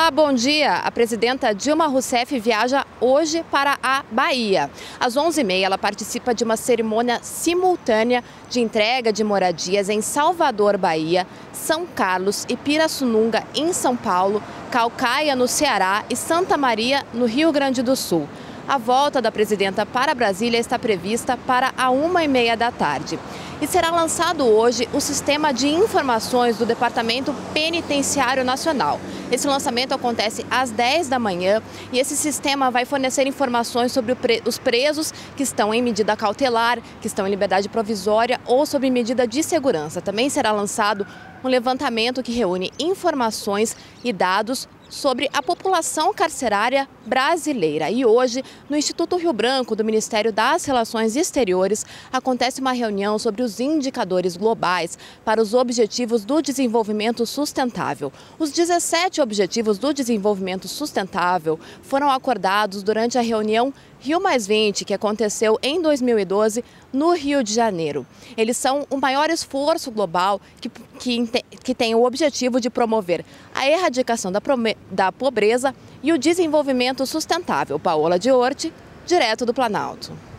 Olá, bom dia. A presidenta Dilma Rousseff viaja hoje para a Bahia. Às 11h30, ela participa de uma cerimônia simultânea de entrega de moradias em Salvador, Bahia, São Carlos e Pirassununga, em São Paulo, Caucaia, no Ceará e Santa Maria, no Rio Grande do Sul. A volta da presidenta para Brasília está prevista para a 1h30 da tarde. E será lançado hoje o Sistema de Informações do Departamento Penitenciário Nacional. Esse lançamento acontece às 10 da manhã e esse sistema vai fornecer informações sobre os presos que estão em medida cautelar, que estão em liberdade provisória ou sob medida de segurança. Também será lançado um levantamento que reúne informações e dados sobre a população carcerária brasileira. E hoje, no Instituto Rio Branco do Ministério das Relações Exteriores, acontece uma reunião sobre os indicadores globais para os Objetivos do Desenvolvimento Sustentável. Os 17 Objetivos do Desenvolvimento Sustentável foram acordados durante a reunião Rio+20, que aconteceu em 2012 no Rio de Janeiro. Eles são o maior esforço global que tem o objetivo de promover a erradicação da pobreza e o desenvolvimento sustentável. Paola de Orte, direto do Planalto.